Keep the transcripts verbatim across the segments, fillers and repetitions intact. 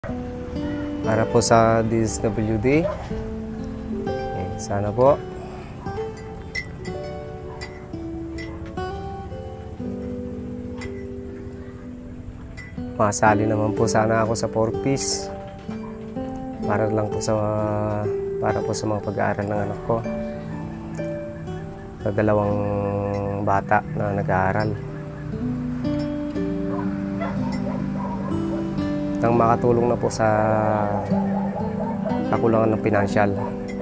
Para po sa D S W D, eh, sana po masali naman po sana ako sa four piece para lang po sa para po sa mga pag-aaral ng anak ko, sa dalawang bata na nag-aaral, nang makatulong na po sa kakulangan ng pinansyal.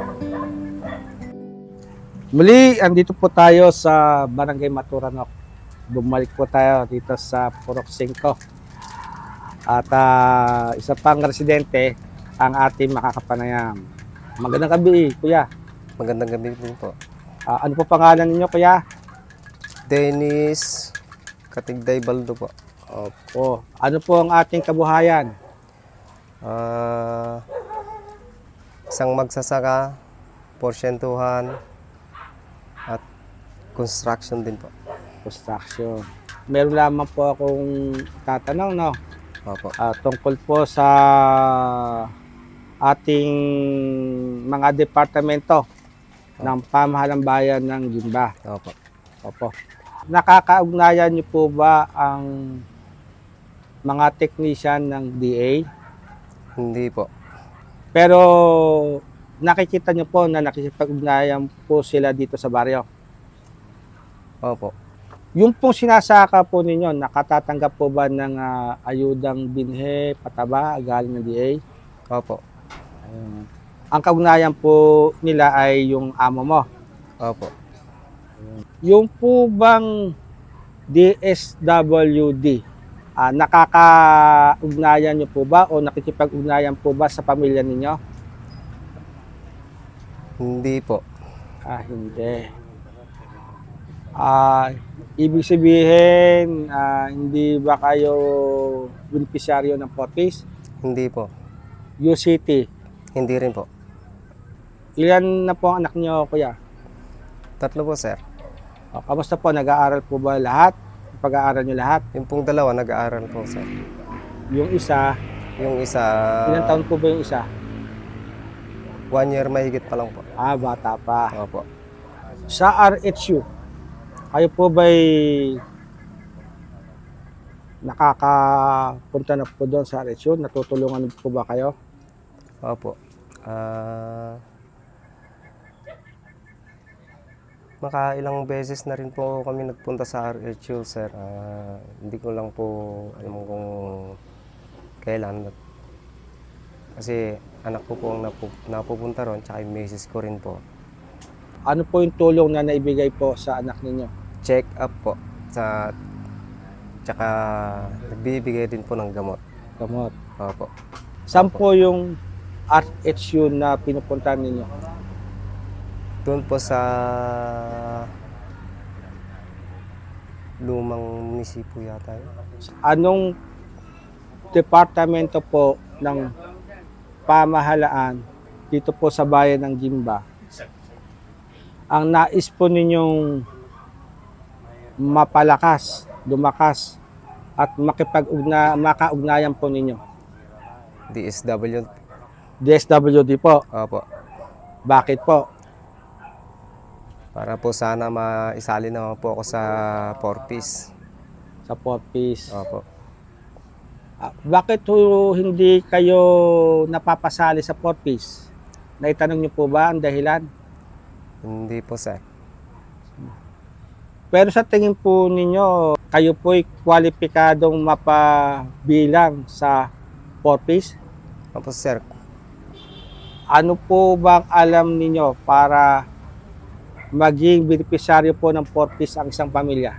Muli, andito po tayo sa Barangay Maturanok. Bumalik po tayo dito sa Purok Cinco. At uh, isa pang residente ang ating makakapanayam. Magandang gabi, kuya. Magandang gabi din po. Uh, ano po pangalan ninyo, kuya? Dennis Katigday Baldo po. Opo. Ano po ang ating kabuhayan? Uh, isang magsasaka, porsyentuhan, at construction din po. Construction. Meron lamang po akong tatanong, no? Opo. Uh, tungkol po sa ating mga departamento Opo. ng pamahalang bayan ng Gimba. Opo. Opo. Nakakaugnayan niyo po ba ang mga technician ng D A? Hindi po. Pero nakikita niyo po na nakikipag-ugnayan po sila dito sa baryo. Opo. Yung pong sinasaka po ninyo, nakatatanggap po ba ng uh, ayudang binhe, pataba, galing ng D A? Opo. Uh, ang kaugnayan po nila ay yung amo mo. Opo. Yung po bang D S W D, uh, nakakaugnayan niyo po ba o nakikipag-ugnayan po ba sa pamilya ninyo? Hindi po. Ah, hindi. Ah, ibig sabihin, uh, hindi ba kayo beneficiaryo ng Fortis? Hindi po. U C T? Hindi rin po. Ilan na po ang anak niyo, kuya? Tatlo po, sir. O, kamusta po? Nag-aaral po ba lahat? Pag-aaral niyo lahat? Yung pong dalawa, nag-aaral po, sir. Yung isa, Yung isa, ilang taon po ba yung isa? one year mahigit pa lang po. Ah, bata pa. Opo. Sa R H U, kayo po ba'y nakakapunta na po doon sa R H U? Natutulungan po ba kayo? Opo. Ah... Makailang beses na rin po kami nagpunta sa R H U, sir. Uh, hindi ko lang po alam kung kailan. Kasi anak ko po ang napu napupunta ron, tsaka yung misis ko rin po. Ano po yung tulong na naibigay po sa anak ninyo? Check up po. Sa, tsaka nagbibigay din po ng gamot. Gamot. Opo. Saan po yung R H U na pinupunta ninyo? Doon po sa lumang munisipyo yata yun. Anong departamento po ng pamahalaan dito po sa bayan ng Gimba ang nais po ninyong mapalakas, lumakas at makipag-ugna, makaugnayan po ninyo? D S W. D S W D po. Opo. Bakit po? Para po sana maisali naman po ako sa four piece. Sa four piece. Opo. Ah, bakit ho hindi kayo napapasali sa four piece? Naitanong niyo po ba ang dahilan? Hindi po, sir. Pero sa tingin po ninyo, kayo po'y kwalipikadong mapabilang sa four piece? Opo, sir. Ano po bang alam ninyo para maging beneficiaryo po ng four piece ang isang pamilya?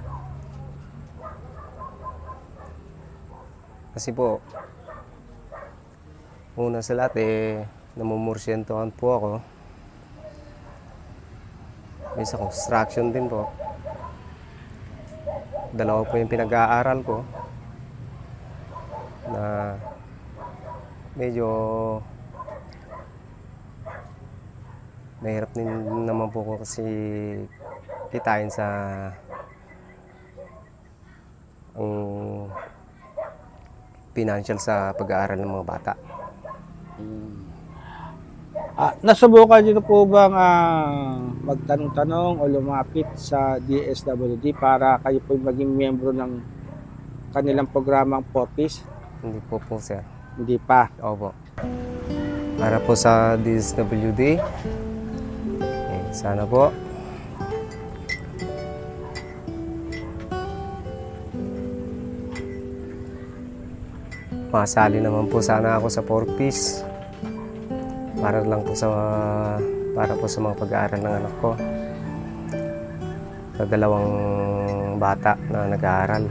Kasi po, una sa lahat eh, namumursyentohan po ako. May sa construction din po. Dalawa po yung pinag-aaral ko na medyo mahirap din naman po ko kasi kitain sa ang financial sa pag-aaral ng mga bata. Ah, nasubukan niyo na po bang ah, magtanong-tanong o lumapit sa D S W D para kayo po maging miyembro ng kanilang programang Popis? Hindi po po, sir. Hindi pa. Opo. Para po sa D S W D, eh, sana po masali naman po sana ako sa four piece para lang po sa para po sa mga pag-aaral ng anak ko. Sa dalawang bata na nag-aaral.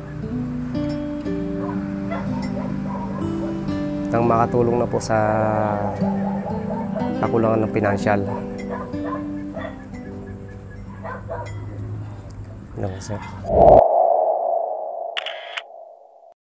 Nang makatulong na po sa kakulangan ng pinansyal. Ano po, sir?